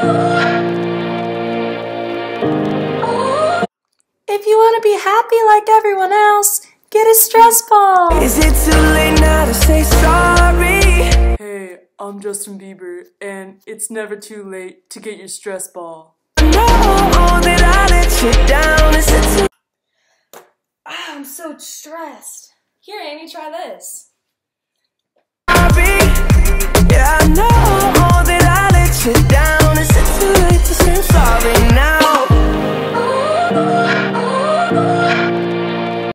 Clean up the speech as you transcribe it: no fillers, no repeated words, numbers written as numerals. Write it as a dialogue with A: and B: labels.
A: If you want to be happy like everyone else, get a stress ball.
B: Is it too late now to say sorry?
C: Hey, I'm Justin Bieber, and it's never too late to get your stress ball.
B: No, that I let you down. Is it too
A: I'm so stressed. Here, Amy, try this.